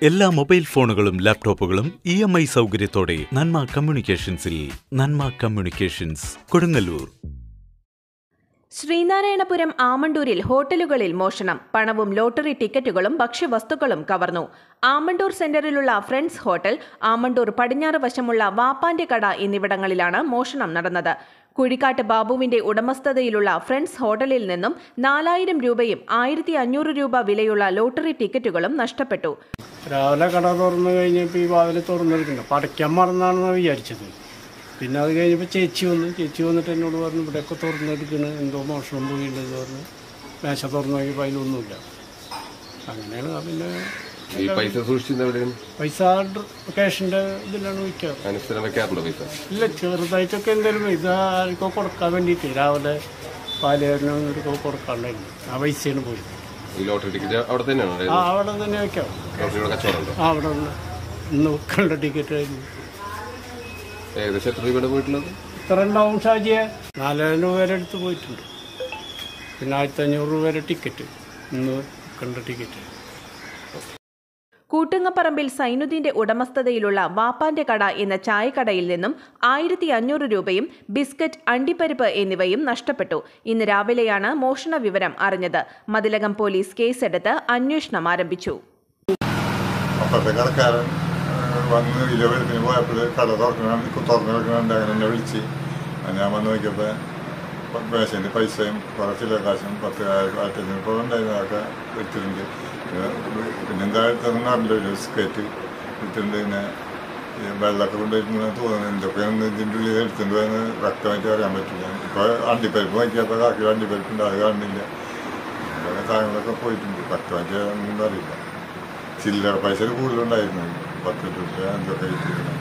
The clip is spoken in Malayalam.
എല്ലാ മൊബൈൽ ഫോണുകളും ലാപ്ടോപ്പുകളും EMI സൗകര്യത്തോടെ നന്മ കമ്മ്യൂണിക്കേഷൻസിൽ. നന്മ കമ്മ്യൂണിക്കേഷൻസ്, കൊടുങ്ങല്ലൂർ. ശ്രീനാരായണപുരം ആമണ്ടൂരിൽ ഹോട്ടലുകളിൽ മോഷണം. പണവും ലോട്ടറി ടിക്കറ്റുകളും ഭക്ഷ്യവസ്തുക്കളും കവർന്നു. ആമണ്ടൂർ സെന്ററിലുള്ള ഫ്രണ്ട്സ് ഹോട്ടൽ, ആമണ്ടൂർ പടിഞ്ഞാറ് വശമുള്ള വാപ്പാന്റെ കട എന്നിവിടങ്ങളിലാണ് മോഷണം നടന്നത്. കുഴിക്കാട്ട് ബാബുവിന്റെ ഉടമസ്ഥതയിലുള്ള ഫ്രണ്ട്സ് ഹോട്ടലിൽ നിന്നും 4000 രൂപയും 1500 രൂപ വിലയുള്ള ലോട്ടറി ടിക്കറ്റുകളും നഷ്ടപ്പെട്ടു. രാവിലെ കട തുറന്നു കഴിഞ്ഞപ്പോൾ ഈ വാതിൽ തുറന്നെടുക്കണ്ട പടയ്ക്കാൻ മറന്നാണെന്നാണ് വിചാരിച്ചത്. പിന്നെ അത് കഴിഞ്ഞപ്പോൾ ചേച്ചി വന്നിട്ട് എന്നോട് പറഞ്ഞു ഇവിടെയൊക്കെ തുറന്നെടുക്കുന്നത് എന്തോ മോഷണം പോയിട്ടുണ്ടെന്ന് പറഞ്ഞു. മേശ തുറന്നു നോക്കിയപ്പോൾ അതിലൊന്നുമില്ല. അങ്ങനെയാണ്. പിന്നെ പൈസ ക്യാഷിൻ്റെ ഇതിലാണ് വയ്ക്കാറ്. ഇല്ല, ചെറുതായിട്ടൊക്കെ എന്തായാലും ഇത് ആർക്കോ കൊടുക്കാൻ വേണ്ടിയിട്ട് രാവിലെ പാലേരനൊക്കെ കൊടുക്കാണ്ടായിരുന്നു. ആ പൈസയാണ് പോയി. അവിടെ തന്നെ വയ്ക്കാം. അവിടെ ഉണ്ട്. ഇന്ന് കണ്ട ടിക്കറ്റ് ആയിരുന്നു. ഇത്ര ഉണ്ടാവും ഷാജിയെ. 4000 രൂപ വരെ എടുത്ത് പോയിട്ടുണ്ട്. പിന്നെ 1500 രൂപ വരെ ടിക്കറ്റ്. ഇന്ന് കണ്ട ടിക്കറ്റ്. കൂട്ടുങ്ങപ്പറമ്പിൽ സൈനുദ്ദീന്റെ ഉടമസ്ഥതയിലുള്ള വാപ്പാന്റെ കട എന്ന ചായക്കടയിൽ നിന്നും 1500 രൂപയും ബിസ്ക്കറ്റ്, അണ്ടിപ്പരിപ്പ് എന്നിവയും നഷ്ടപ്പെട്ടു. ഇന്ന് രാവിലെയാണ് മോഷണ വിവരം അറിഞ്ഞത്. മതിലകം പോലീസ് കേസെടുത്ത് അന്വേഷണം ആരംഭിച്ചു. വന്ന് ഇലവെടുപ്പിന് പോയപ്പോൾ കട തുറന്നു അങ്ങനെ വിളിച്ച് ഞാൻ വന്ന് നോക്കിയപ്പോൾ മേശൻ്റെ പൈസയും കുറേ ചില കാശും 10,000 രൂപ ഉണ്ടായിരുന്നു. അതൊക്കെ എടുത്തിട്ടുണ്ട്. പിന്നെ എന്താ എടുത്തതെന്ന് ബിസ്ക്കറ്റ് എടുത്തിട്ടുണ്ട്. പിന്നെ വെള്ളമൊക്കെ കൊണ്ടുവരുന്ന തോന്നുന്നു. എന്തൊക്കെയാണ് ഇതിൻ്റെ ഉള്ളിൽ എടുത്തിട്ട് പോയെന്ന് വ്യക്തമായിട്ട് അറിയാൻ പറ്റില്ല. ഇപ്പോൾ അണ്ടിപ്പരിപ്പ് നോക്കിയപ്പോൾ കാക്കിൽ അണ്ടിപ്പരിപ്പുണ്ട്, അത് കാണുന്നില്ല. ഇതൊക്കെ സാധനങ്ങളൊക്കെ പോയിട്ടുണ്ട്. വ്യക്തമായിട്ട് ഒന്നും അറിയില്ല. ചില്ലറ പൈസ കൂടുതലുണ്ടായിരുന്നു. 10 രൂപ എന്തൊക്കെ